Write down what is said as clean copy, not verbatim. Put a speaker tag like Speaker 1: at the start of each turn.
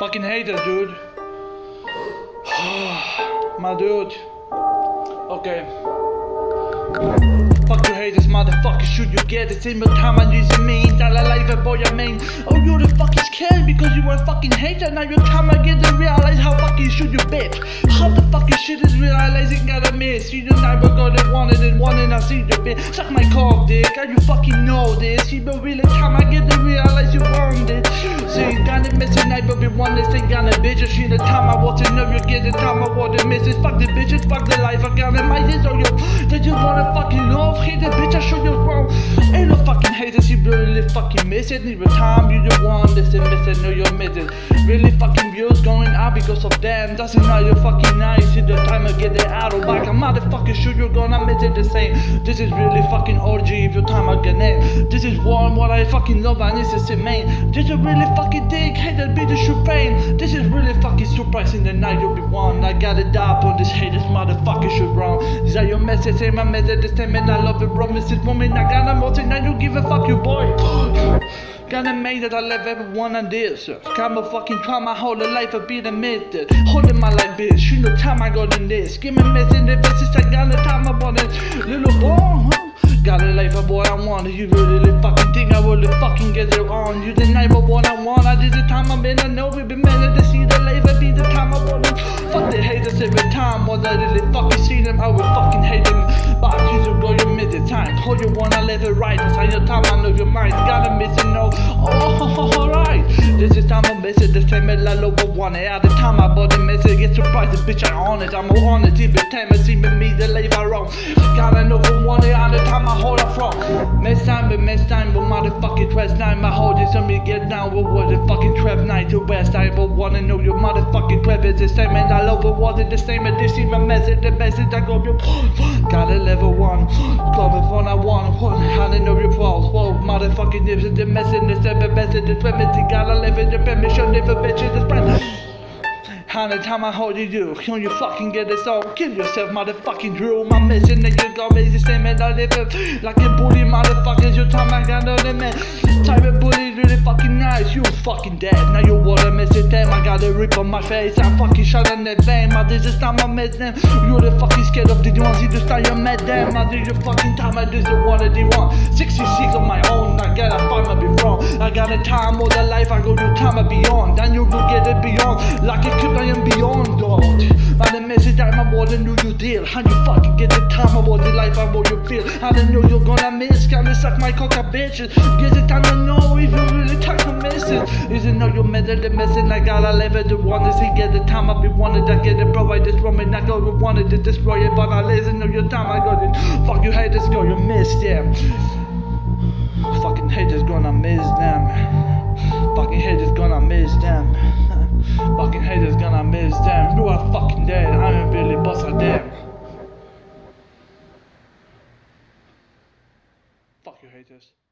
Speaker 1: Fucking haters, dude. My dude. Okay. Fuck you haters, motherfucker, should you get the same time I use me? Tell a life boy I mean. Oh, you're the fucking scared because you were a fucking hater. Now your time I get to realize how fucking should you bitch. How the fucking shit is realizing gotta miss. You never got it wanted I see you bitch. Suck my cock dick, and you fucking know this. You don't really time I get to realize you want it. So you gotta miss it, night but we want this thing gonna bitch. She the time I want to know you get the time I want to miss it. Fuck the bitches, fuck the life I got in my head. So you that you wanna fucking love, hate the bitch, I show you wrong. Ain't no fucking haters, you really fucking miss it. Need the time you don't want this and miss it, know you're missing. Really fucking views going up because of them. Doesn't know you're fucking nice. See the time I get it out of back. A motherfucking shoot, you're gonna miss it the same. This is really fucking orgy if your time I get it. This is warm, what I fucking love, and this is the main. This is really fucking dick, hate that bitch should pain. This is really fucking surprising the night you'll be one. I got it up on this haters, motherfucker should run. Is that your message? Say my message, the same and I love it, promise it, woman. I got a motive, I don't give a fuck you, boy. Gotta make that I love everyone on this. Got my fucking try my whole life, I be the method. Holding my life, bitch. You know time I got in this. Give me messing the bitches, I got the time I want it. Little boy, huh? Got a life of what I want. You really fucking think I really fucking get it on. You the night of what I want. I did the time I've been, I know we've been meant to see the life, I be the time I want it. Fuck the haters every time. What I really fucking see them, I will fucking hate them. But you don't go, you miss the time. Hold you wanna live it right. That's how your time, I know your mind. Gotta miss it, no. Oh, alright. This is time I miss it. The same as I love what want it. At the time I bought the message, get surprised, the bitch I on it. I'm on it. Every time I see me, the life I wrong. Gotta know who want it. At the time I hold up from. Miss time, but motherfucking trust night. My hold is on me get down with what the fucking trap night. The best I ever wanna know your motherfucking trap is the same. And I love it, was it the same? And this is my message, the message I go you. Gotta level one. Club phone I want. How to know your faults. Whoa, motherfucking this is the message, the same message, the premise. You gotta live in the permission, never bitches, the friend. How the time I hold you do, can you fucking get this all? Kill yourself, motherfucking drill. My mission that you got me the same and I live it like a bully, motherfuckers. Your time I got no limit. Type of bully really fucking nice. You fucking dead. Now you wanna miss it, damn. I got a rip on my face. I'm fucking shot on that vein. My this is time I met them. You're the fucking scared of the ones you just time you met them. I did your fucking time, I did the one that they want. 66 on my own, I gotta find my be wrong. I got a time or the life I go to time I beyond. Then you will get it beyond. Like it could I am beyond God. And the message I'm more than you deal. How you fucking get the time about the life I want you feel. I don't know you're gonna miss. Gonna suck my cock a bitches. Get the time to know if you really try to miss it. Is it know you method the message I gotta live it. The one is he get the time I be wanted. I get it provide this woman. I go wanted to destroy it. But I listen to your time I got it. Fuck you haters go you miss them. Fucking haters gonna miss them. Fucking haters gonna miss them. Fucking haters gonna miss them. You are fucking dead. I'm really boss of them. Fuck you haters.